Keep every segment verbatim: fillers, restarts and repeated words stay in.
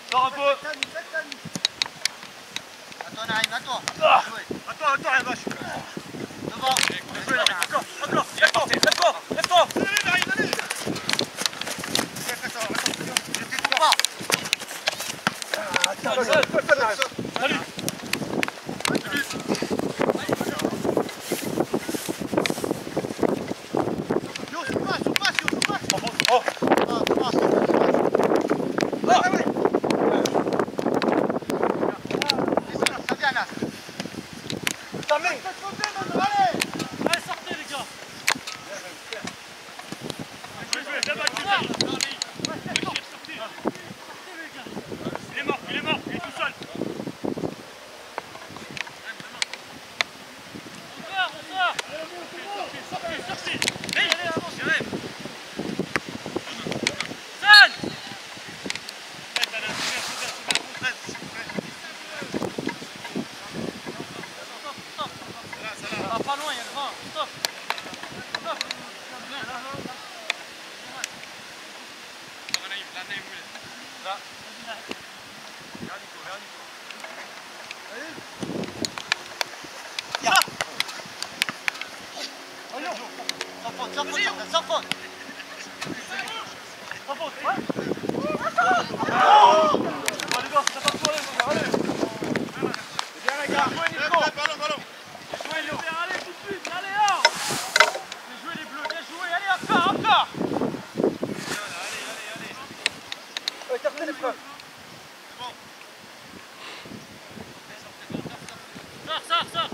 Sors un peu. Attends, Naïm, attends. Ah. Attends, attends, rien vache. Devant. Encore, encore. Lève-toi, lève-toi, lève-toi. Allez, Naïm, allez. Je te trouve pas. Salut. Salut. Yo, je passe, je passe, je passe. Oh. Ah, je passe. Ah, ouais. Ça vient, Nas. Ta main. Allez. Allez, sortez les gars. Je vais jouer, viens battre. Il est mort, il est mort, il est tout seul. On sort, on sort. Sortez, sortez, sortez. Allez, allez, avance, j'arrive. San. Ah, pas loin, il y a le vent. Stop. Stop. Là. Regarde Nico, regarde Nico. Allez. Ya. Allez. Sans faute, sans faute, sans faute. Sans faute, ouais. Oh. Allez, gars, ça passe pour les gars, allez. C'est bien les gars. Jouez Nico. Ballon, ballon. Jouez Léo. Allez, tout de suite, allez, oh. Bien joué les bleus, bien joué. Allez, encore, encore. Allez, allez, allez. Ouais, terminez les preuves. Sors, sors, sors.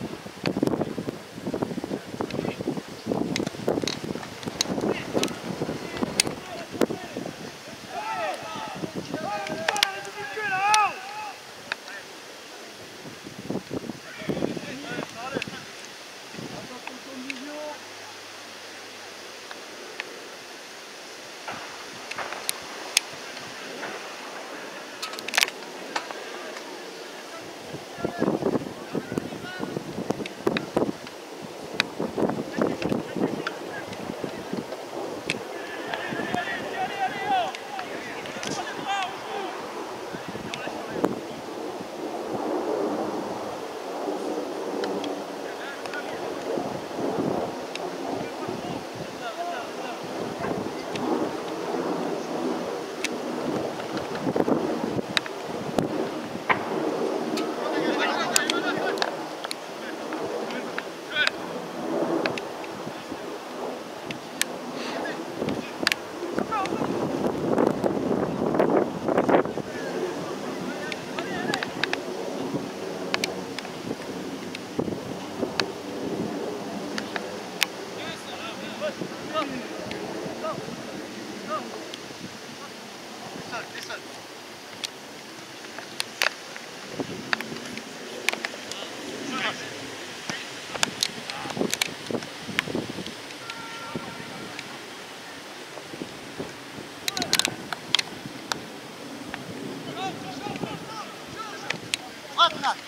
Frappe, Nas.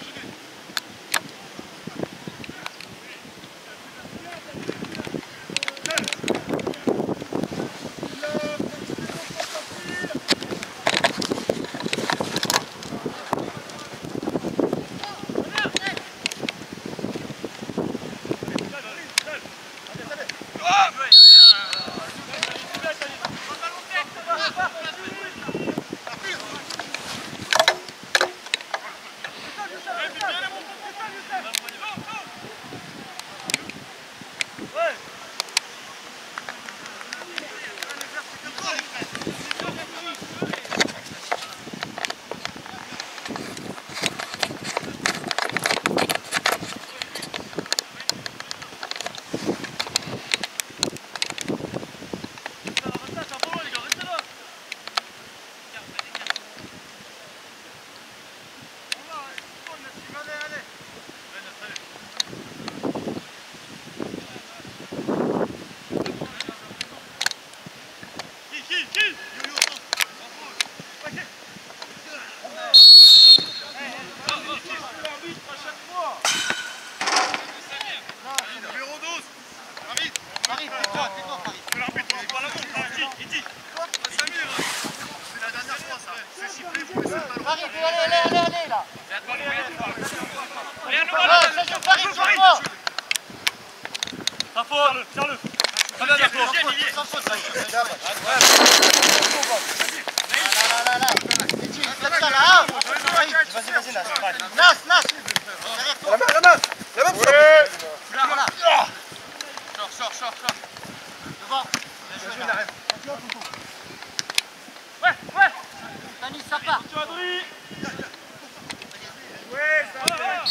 C'est la dernière fois ça, c'est sifflé. Devant. Bien joué, Naref. Ouais, ouais. Tanis, ça part. Tu Adri. Ouais, ça va.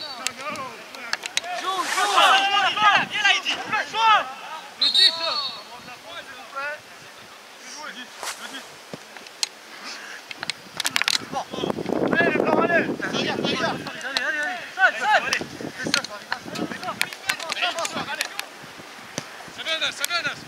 Joue, joue. Viens là, Eddy. Joue. Le dix. Bon. Allez, les blancs, allez. Allez, allez, allez. Allez, allez, allez. Sale, sale. Fais ça, ça va. Ça vient, Nas, ça vient, Nas.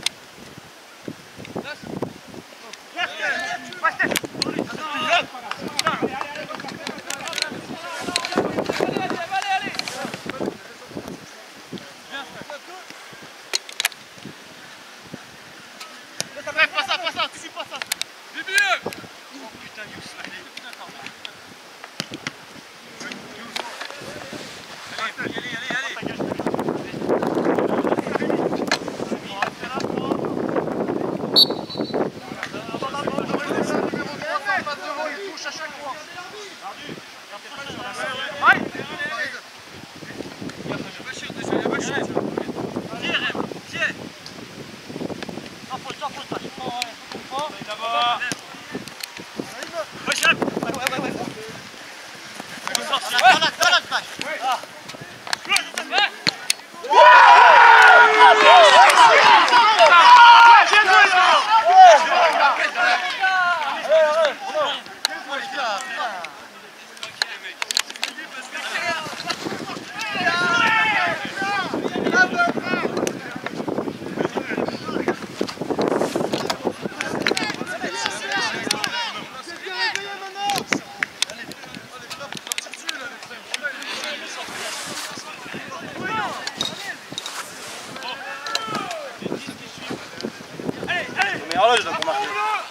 Mais horloge, là, pour marquer.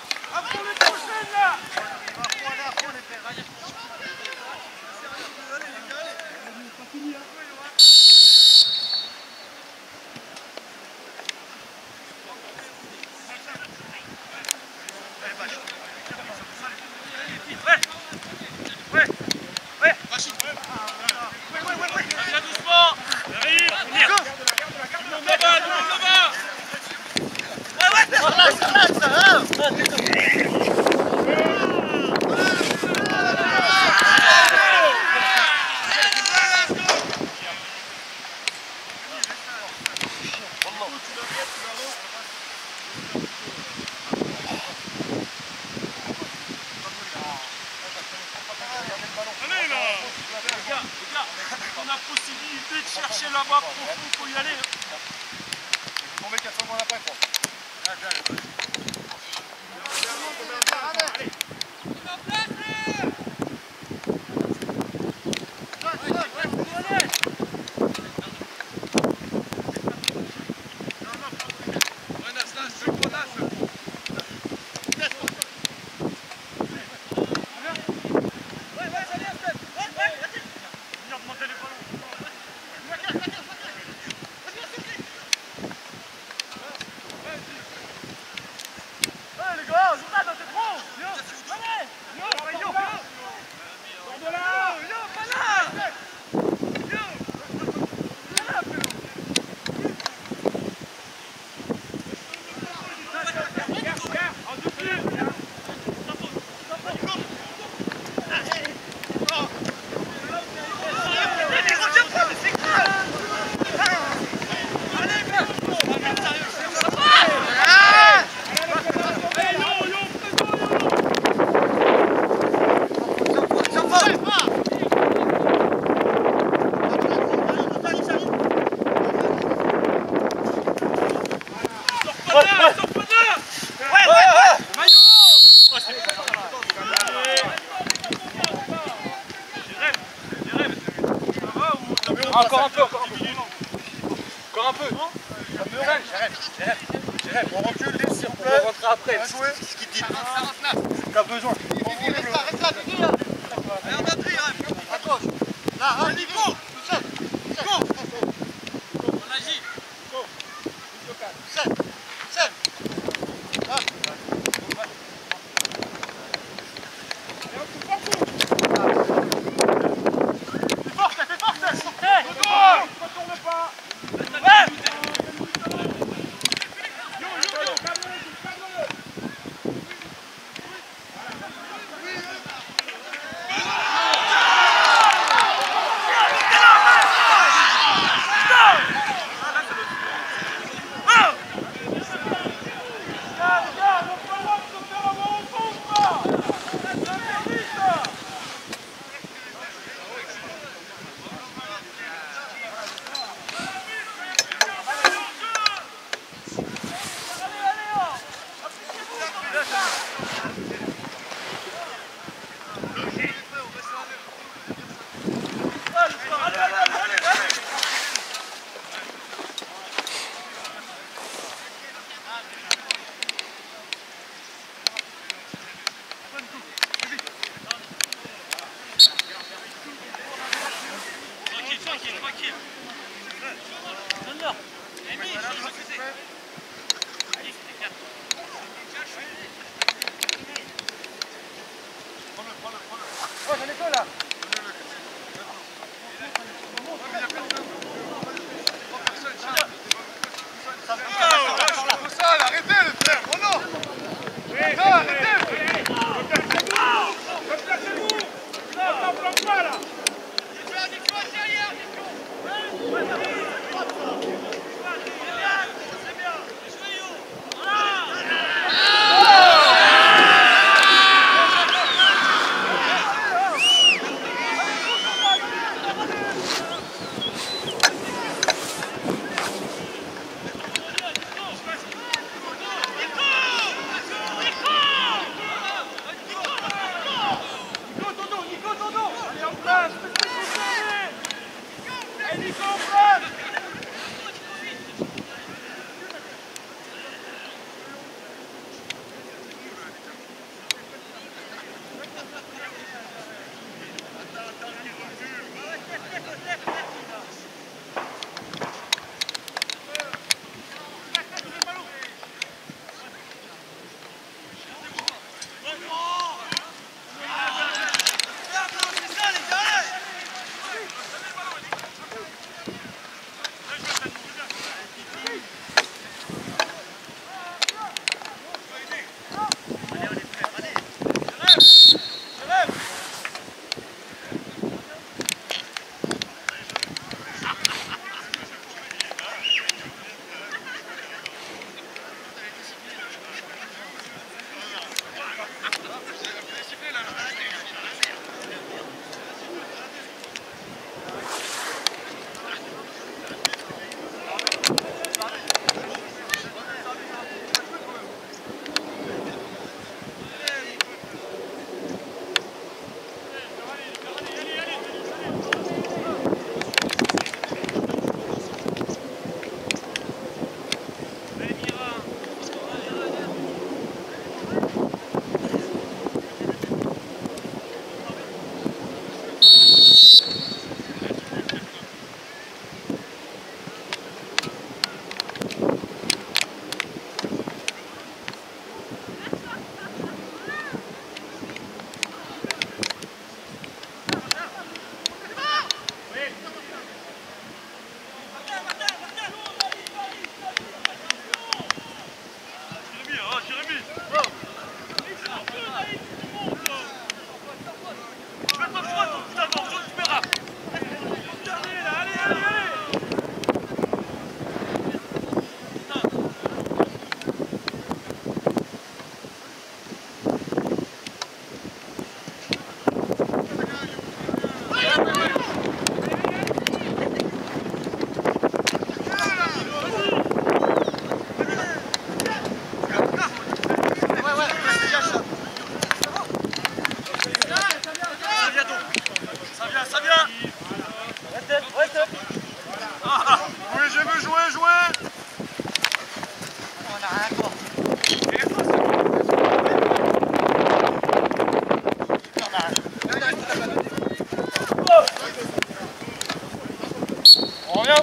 On a possibilité de chercher là-bas profond, il faut y aller. On va tomber quatre cents mois après, quoi. Encore un peu, encore un peu. Encore un peu. J'arrête, j'arrête, j'arrête. On recule, s'il vous plaît. On rentrera après. Bien joué. C'est ce qu'il dit. T'as besoin. Reste là, reste là, Didi, là. Allez, on a pris, À gauche. Là, hein, Didi. Tout seul. Tout seul. On agit. Seul. Seul. Là. Fais force, fais force. Ne tourne pas. Ouais. On revient.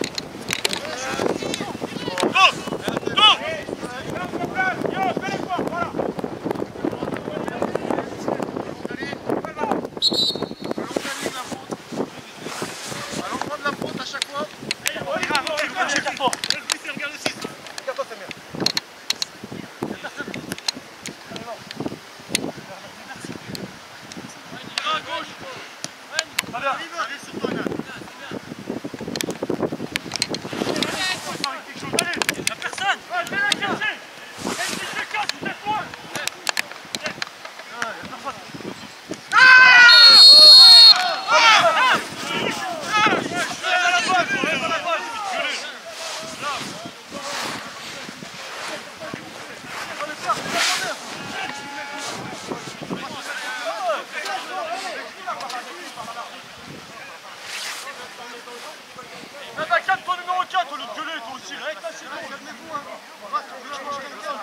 Calme ton numéro quatre au lieu de gueuler, toi aussi. Reste là, c'est bon. Calmez-vous, hein. Je mange quelqu'un.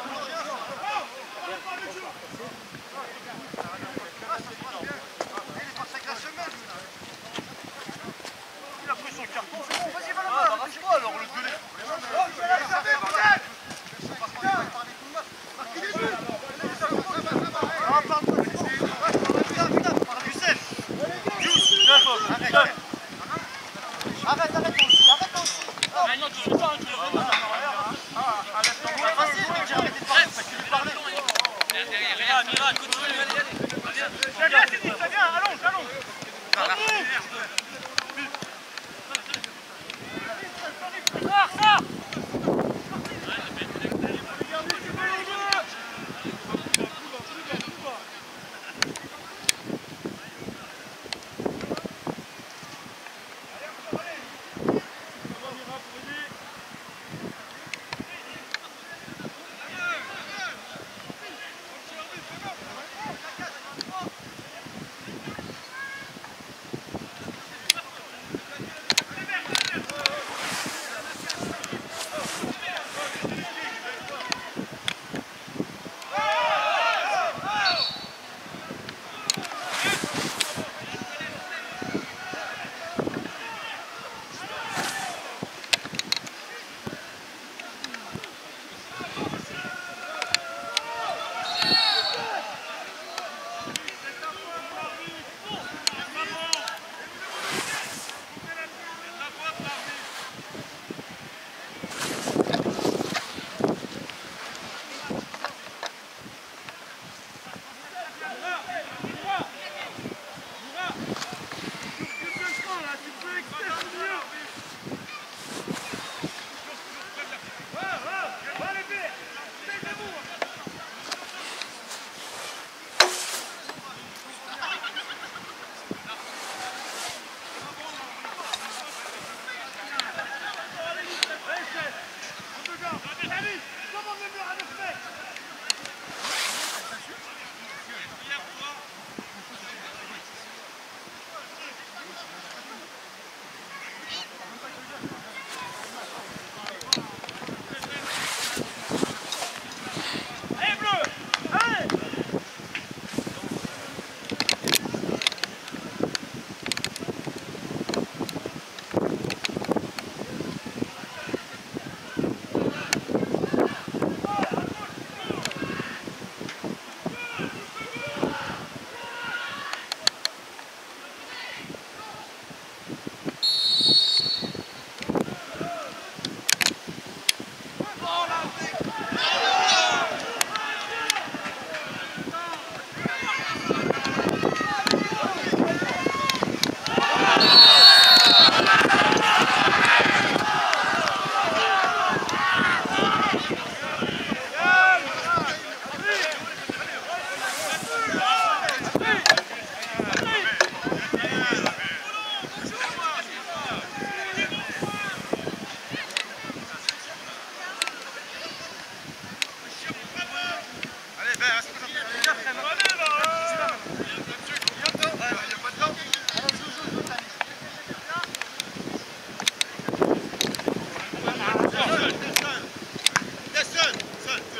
Il a pris son carton, c'est bon. Vas-y, va là-bas. Arrache-toi alors, au lieu de gueuler. Arrête, arrête aussi, arrête aussi. Ah, mais non, tu fais pas, tu le fais pas. Ah, arrête, c'est facile, mec, j'ai arrêté de parler, parce que tu lui parlais. Mira, Mira, continue, allez, allez. Ça vient, c'est dit, ça vient, allonge, allonge. Sors, sors. Seul, seul.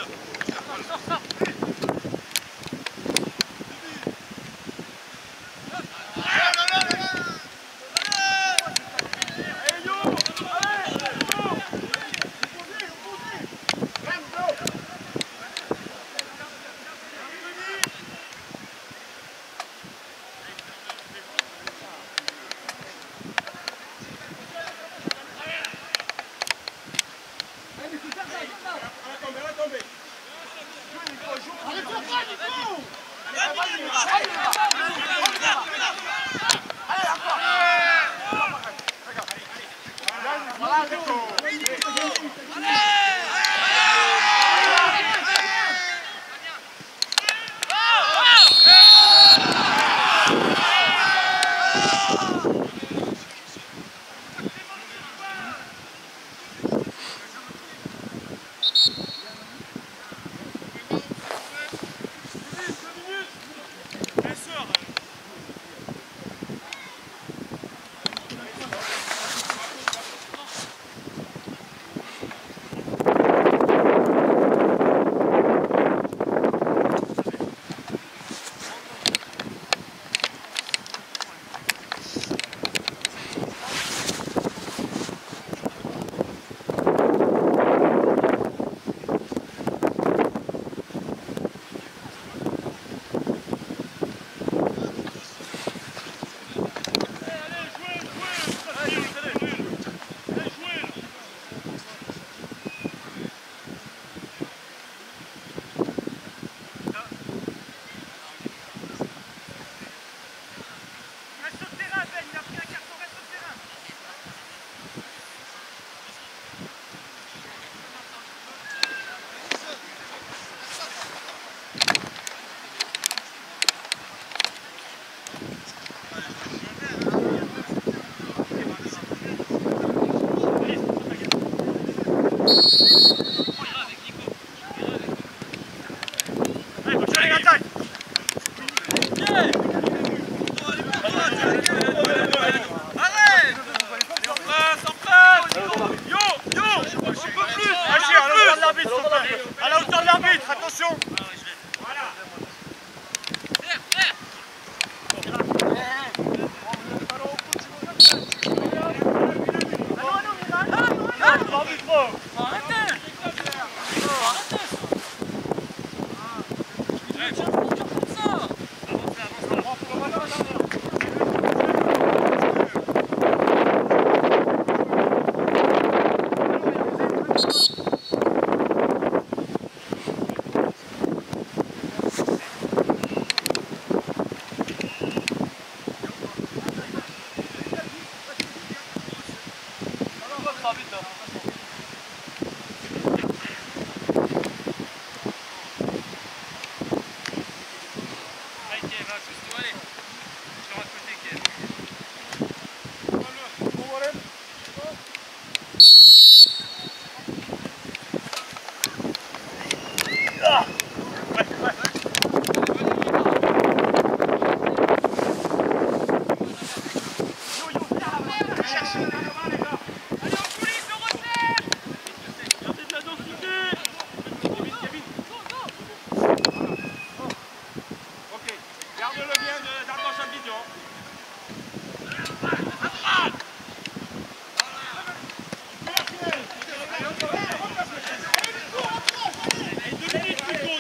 À la hauteur de l'arbitre, attention. Deux minutes plus tôt.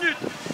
but.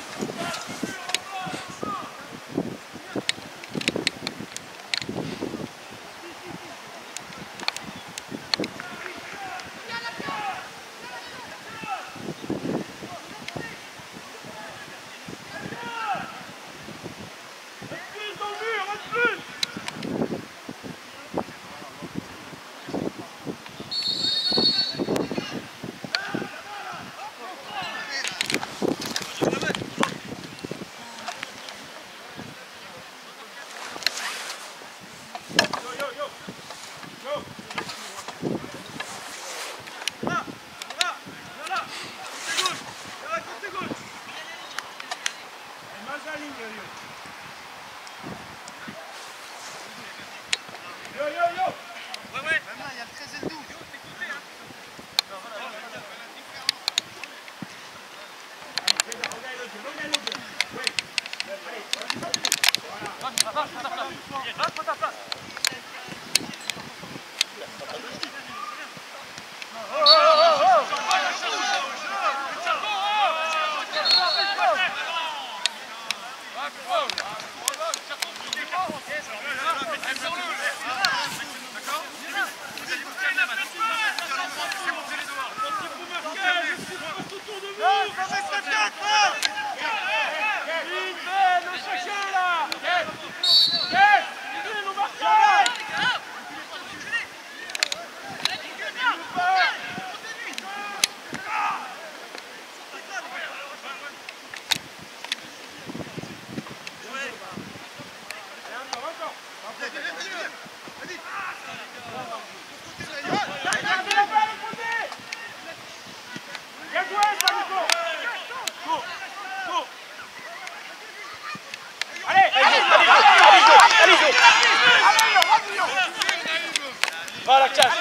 Va la cage.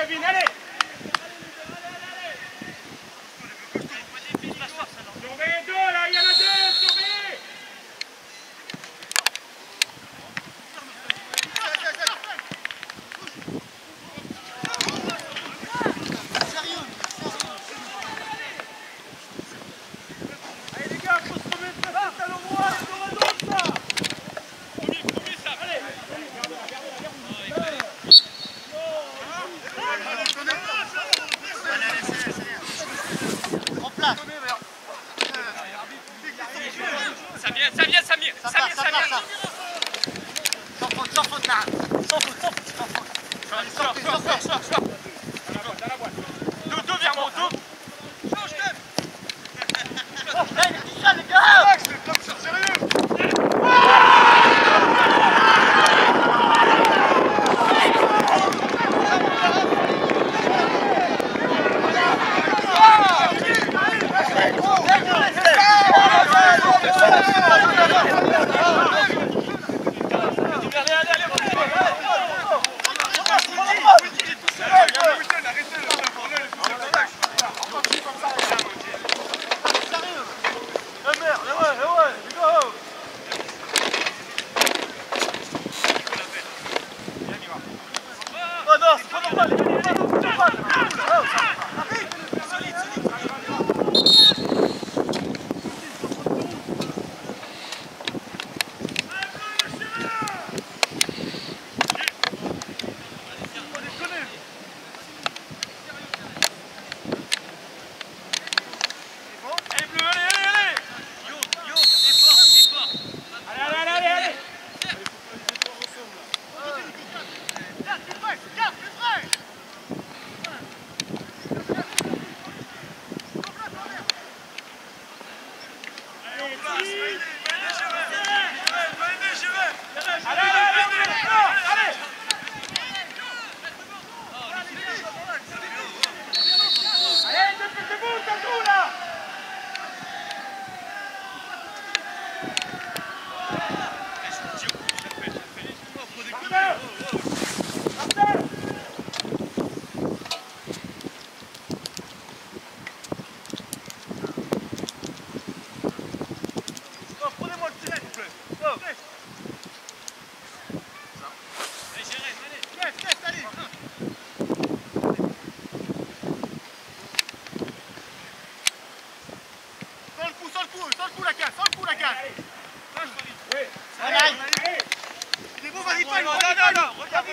Kevin, allez. Surveillez deux, là, il y en a deux, surveillez. Allez les gars, faut se remettre la tête à l'endroit, et on va dans ça. Premier, premier ça, allez. En place. Ça vient, ça vient, Samir. Ça Samir, part, ça part, ça. Sans faute, sans faute, là. Sans faute, sans faute, sans faute. Allez, sortez, sortez. Sors, sors. Dans la boîte, dans la boîte. Deux, deux vers moi, deux. Oh, hey, il est tout seul, les gars. Max, le club, c'est sérieux. Allez. Il est bon, vas-y, pas, il est bon, regarde.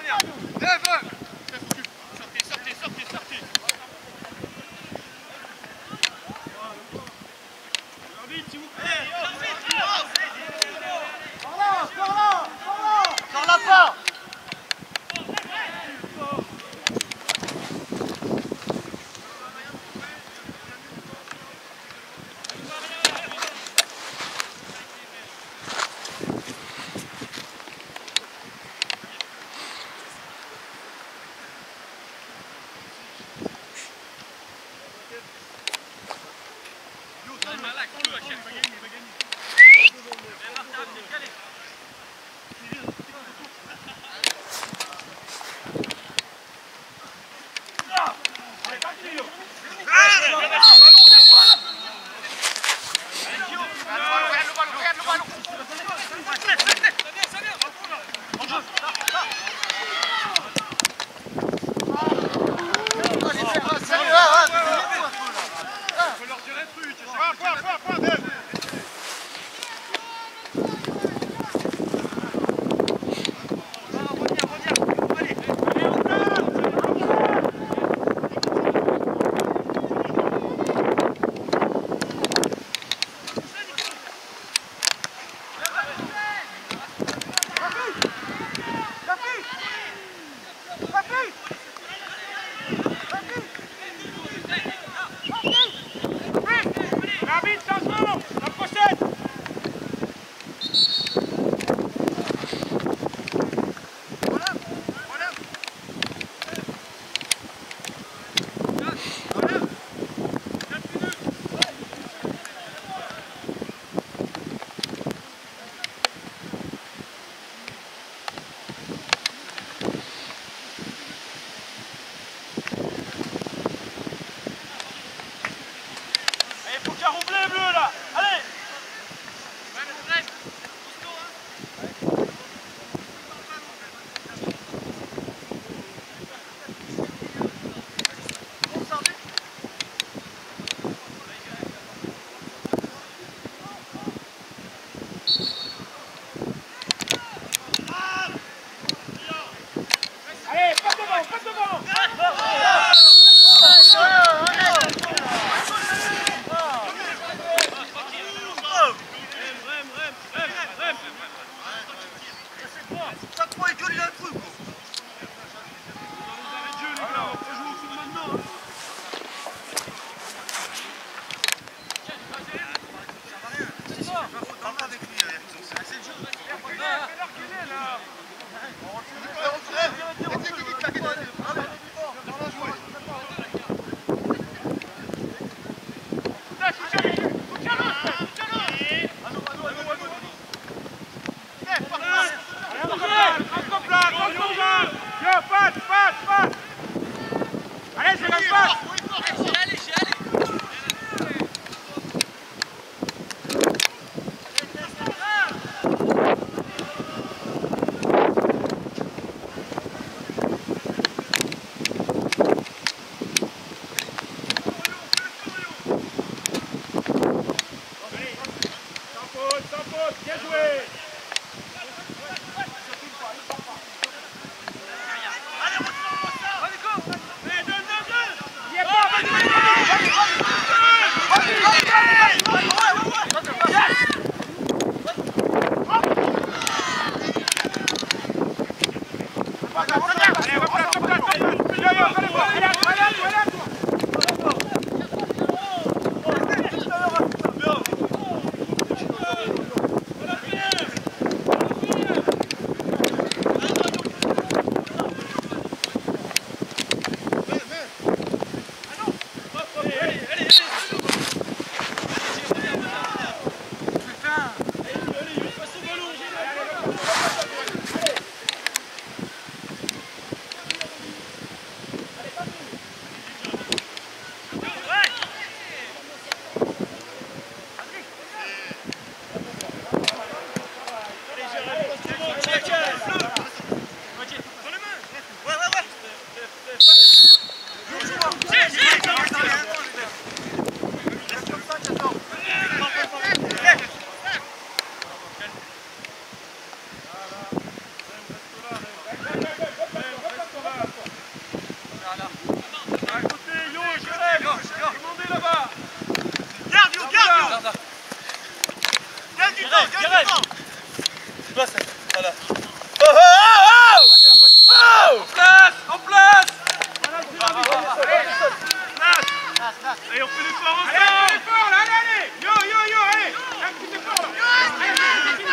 Allez, on fait l'effort ensemble. Allez, allez, l'effort là, allez, allez. Yo, yo, yo, allez. Un petit effort là. Allez, allez,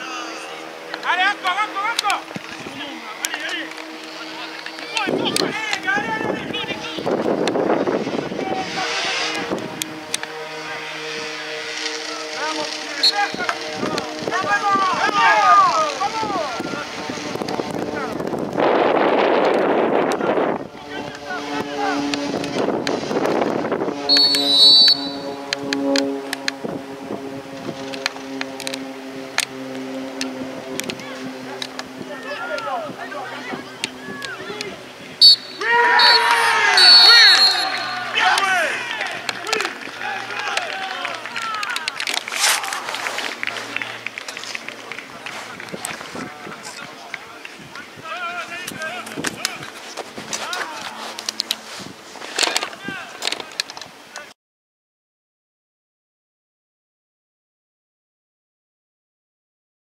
allez, allez, encore, encore, encore. Allez, allez. Effort, effort, allez.